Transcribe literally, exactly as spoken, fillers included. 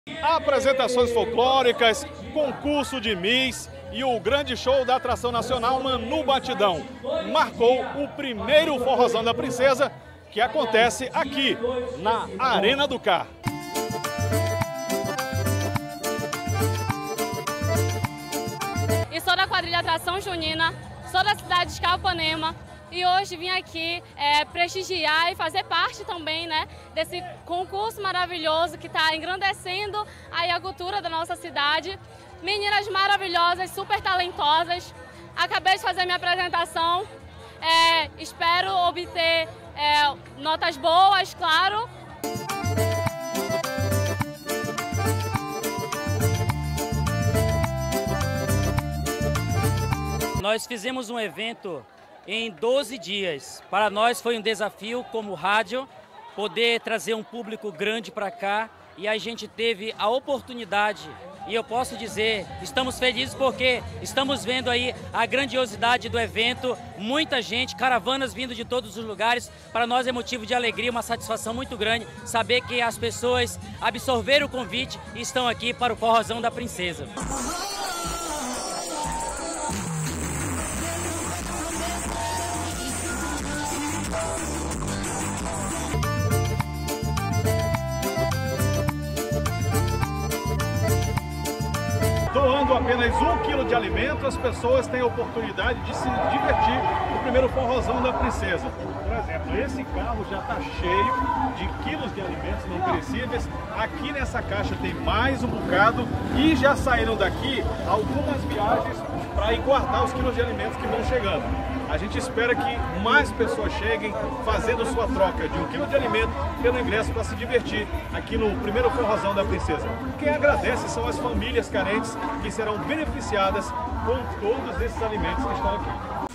Apresentações folclóricas, concurso de Miss e o grande show da atração nacional Manu Batidão marcou o primeiro Forrozão da Princesa, que acontece aqui na Arena do Car. E sou da quadrilha Atração Junina, sou da cidade de Capanema e hoje vim aqui é, prestigiar e fazer parte também, né, desse concurso maravilhoso que está engrandecendo aí a cultura da nossa cidade. Meninas maravilhosas, super talentosas. Acabei de fazer minha apresentação, é, espero obter é, notas boas, claro. Nós fizemos um evento em doze dias. Para nós foi um desafio como rádio poder trazer um público grande para cá e a gente teve a oportunidade, e eu posso dizer, estamos felizes porque estamos vendo aí a grandiosidade do evento, muita gente, caravanas vindo de todos os lugares. Para nós é motivo de alegria, uma satisfação muito grande saber que as pessoas absorveram o convite e estão aqui para o Forrozão da Princesa. Doando apenas um quilo de alimento, as pessoas têm a oportunidade de se divertir no primeiro Forrozão da Princesa. Por exemplo, esse carro já está cheio de quilos de alimentos não perecíveis. Aqui nessa caixa tem mais um bocado e já saíram daqui algumas viagens para ir guardar os quilos de alimentos que vão chegando. A gente espera que mais pessoas cheguem fazendo sua troca de um quilo de alimento pelo ingresso para se divertir aqui no primeiro Forrozão da Princesa. Quem agradece são as famílias carentes que serão beneficiadas com todos esses alimentos que estão aqui.